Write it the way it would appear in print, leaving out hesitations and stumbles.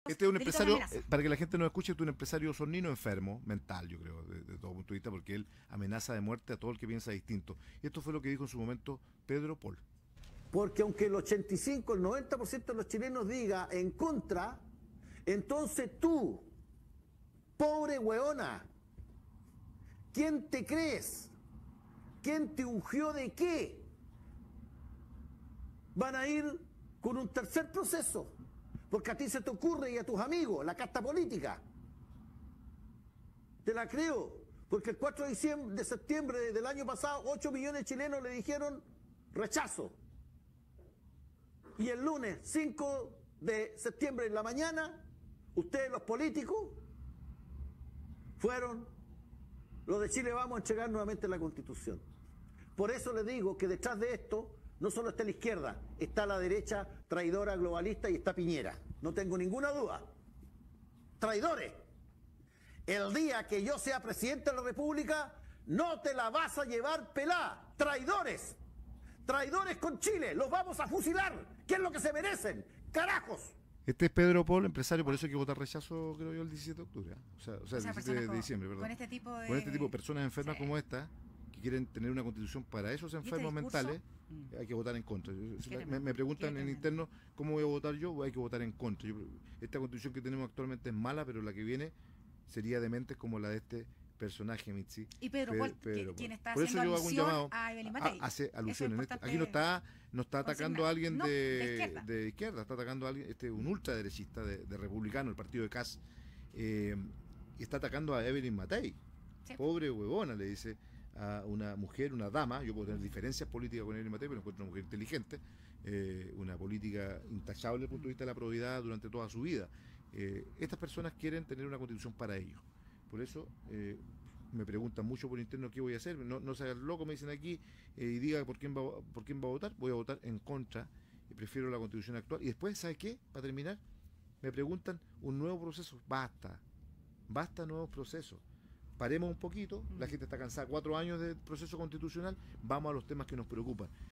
Este es un delito de empresario, amenaza. para que la gente nos escuche, este es un empresario sornino enfermo, mental, yo creo, de todo punto de vista, porque él amenaza de muerte a todo el que piensa distinto. Y esto fue lo que dijo en su momento Pedro Paul. Porque aunque el 85, el 90% de los chilenos diga en contra, entonces tú, pobre hueona, ¿quién te crees? ¿Quién te ungió de qué? Van a ir con un tercer proceso, porque a ti se te ocurre y a tus amigos, la casta política. Te la creo, porque el 4 de septiembre del año pasado, 8 millones de chilenos le dijeron rechazo. Y el lunes 5 de septiembre en la mañana, ustedes los políticos fueron los de Chile Vamos a entregar nuevamente la Constitución. Por eso les digo que detrás de esto no solo está la izquierda, está la derecha traidora, globalista y está Piñera. No tengo ninguna duda. Traidores. El día que yo sea presidente de la República, no te la vas a llevar pelá. Traidores. Traidores con Chile. Los vamos a fusilar. ¿Qué es lo que se merecen? ¡Carajos! Este es Pedro Paul, empresario, por eso hay que votar rechazo, creo yo, el 17 de octubre. O sea, el 17 de diciembre, perdón. Con este tipo de... Con este tipo de personas enfermas Sí. como esta, que quieren tener una constitución para esos enfermos discurso? mentales, hay que votar en contra. Qué Me tremendo, preguntan qué en tremendo. interno cómo voy a votar yo, hay que votar en contra. Esta constitución que tenemos actualmente es mala, pero la que viene sería demente como la de este personaje, Mitzi. Y Pedro Paul, Pedro quien Paul. está Por eso haciendo yo hago un alusión llamado, a Evelyn Matei. hace alusión. Eso es Aquí no está atacando consignar. a alguien No, de de izquierda, está atacando a alguien, un ultraderechista de republicano, el partido de Kass, y está atacando a Evelyn Matei. Sí. Pobre huevona, le dice a una mujer, una dama. Yo puedo tener diferencias políticas con Evelyn Matei, pero encuentro una mujer inteligente, una política intachable desde el punto de vista de la probidad durante toda su vida. Estas personas quieren tener una constitución para ellos. Por eso me preguntan mucho por interno qué voy a hacer. No se hagan loco, me dicen aquí, y diga por quién va a votar. Voy a votar en contra, y prefiero la constitución actual. Y después, ¿sabe qué? Para terminar, me preguntan un nuevo proceso. Basta nuevos procesos. Paremos un poquito, la gente está cansada, 4 años de proceso constitucional, vamos a los temas que nos preocupan.